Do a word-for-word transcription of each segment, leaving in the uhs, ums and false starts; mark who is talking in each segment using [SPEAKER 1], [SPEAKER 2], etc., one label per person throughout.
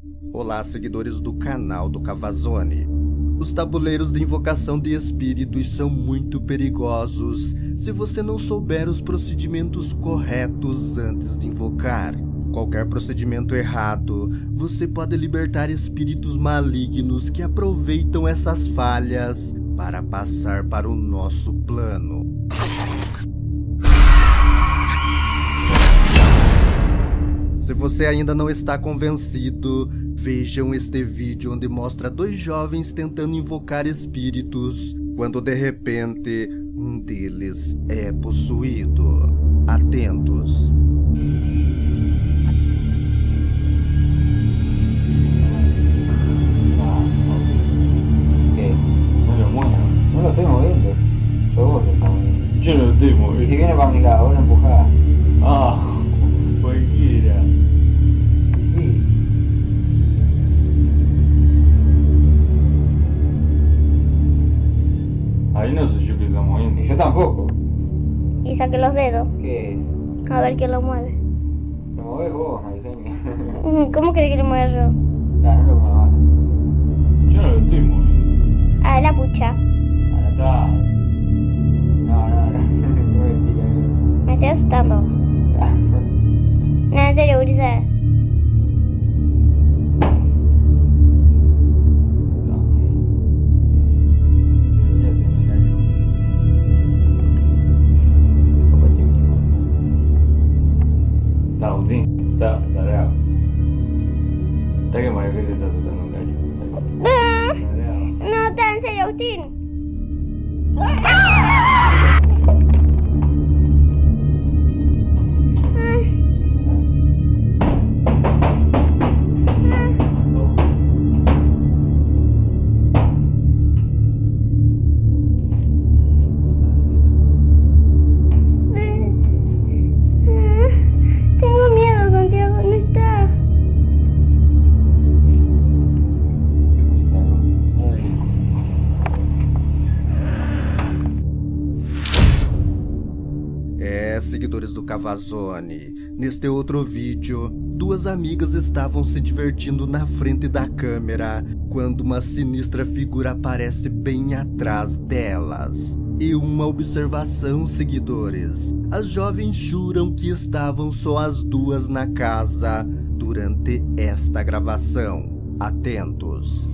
[SPEAKER 1] Olá, seguidores do canal do Cavazone. Os tabuleiros de invocação de espíritos são muito perigosos se você não souber os procedimentos corretos antes de invocar. Qualquer procedimento errado, você pode libertar espíritos malignos que aproveitam essas falhas para passar para o nosso plano. Se você ainda não está convencido, vejam este vídeo onde mostra dois jovens tentando invocar espíritos, quando de repente um deles é possuído. Atentos.
[SPEAKER 2] No lo estoy moviendo, sos vos que estás moviendo.
[SPEAKER 3] Yo no lo estoy moviendo.
[SPEAKER 2] Y si viene para mi lado, vos lo empujás.
[SPEAKER 3] Ah, cualquiera.
[SPEAKER 2] Sí.
[SPEAKER 3] Ahí no soy yo que está moviendo.
[SPEAKER 2] Y yo tampoco.
[SPEAKER 4] Y saque los dedos,
[SPEAKER 2] ¿Qué es?
[SPEAKER 4] a ver quién lo mueve.
[SPEAKER 2] Lo movés vos, Mariseña.
[SPEAKER 4] ¿Cómo querés que lo mueva yo?
[SPEAKER 2] Claro, no lo muevas.
[SPEAKER 3] Yo no lo estoy moviendo.
[SPEAKER 4] A la pucha.
[SPEAKER 2] A la tarde. No, no, no. No me explica.
[SPEAKER 4] Me estoy asustando. No, en serio, Brisa.
[SPEAKER 3] Está Agustín, está, está bravo. Está que María Cris está soltando un gallo.
[SPEAKER 4] Ah,
[SPEAKER 3] Está bravo.
[SPEAKER 4] no, está en serio, Agustín. Tengo miedo, Santiago, no está.
[SPEAKER 1] É, seguidores do Cavazone, neste outro vídeo, duas amigas estavam se divertindo na frente da câmera quando uma sinistra figura aparece bem atrás delas. E uma observação, seguidores: as jovens juram que estavam só as duas na casa durante esta gravação. Atentos.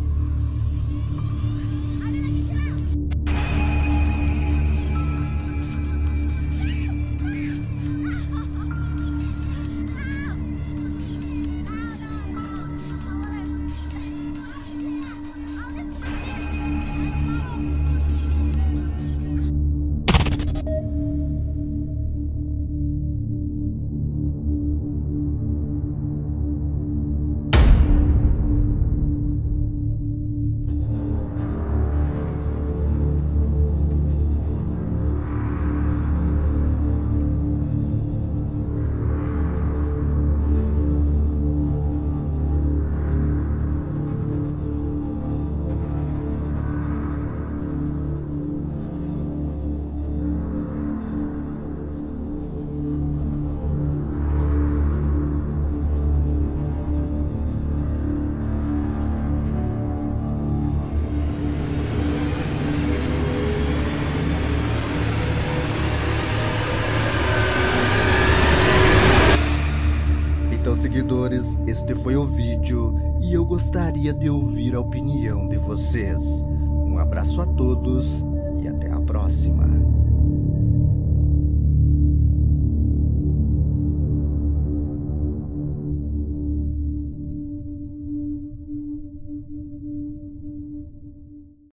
[SPEAKER 1] Então, seguidores, este foi o vídeo e eu gostaria de ouvir a opinião de vocês. Um abraço a todos e até a próxima.